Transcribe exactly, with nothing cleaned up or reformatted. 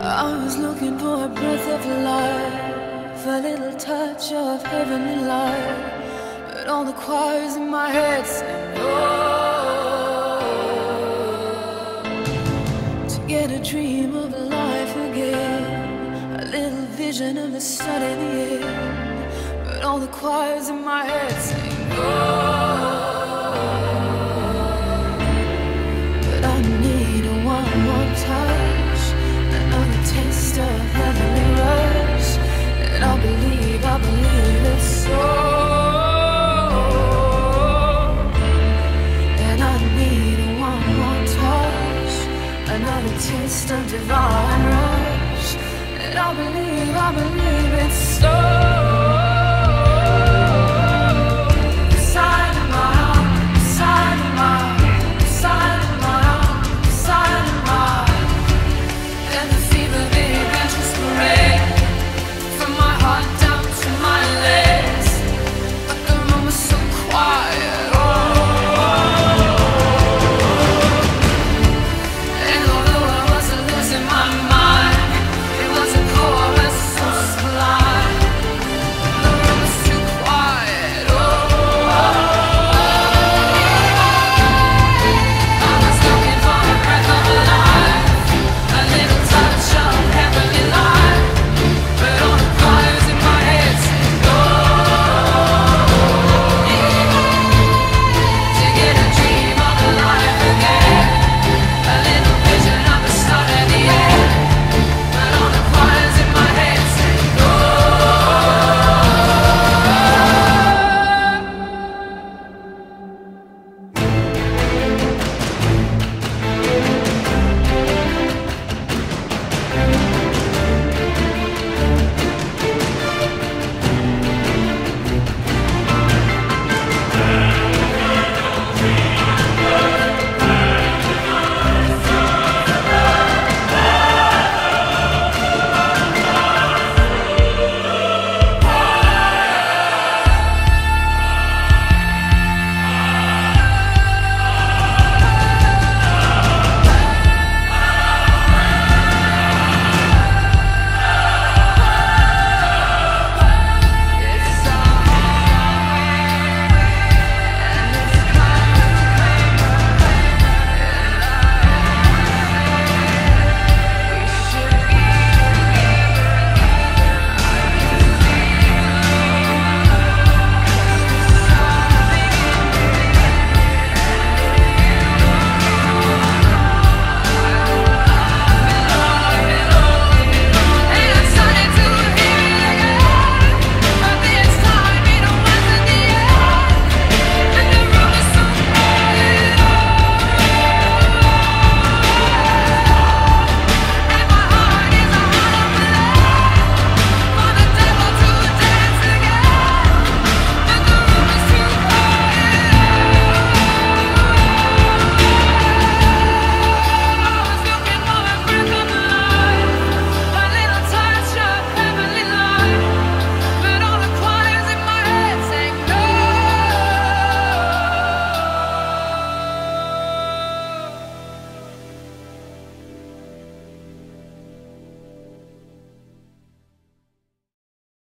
I was looking for a breath of life, a little touch of heavenly light, but all the choirs in my head sing oh. To get a dream of life again, a little vision of the sun in the end, but all the choirs in my head sing oh. But I need a one more touch, another taste of heavenly rush, and I believe, I believe it's so. And I need a one more touch, another taste of divine rush, and I believe, I believe it's so.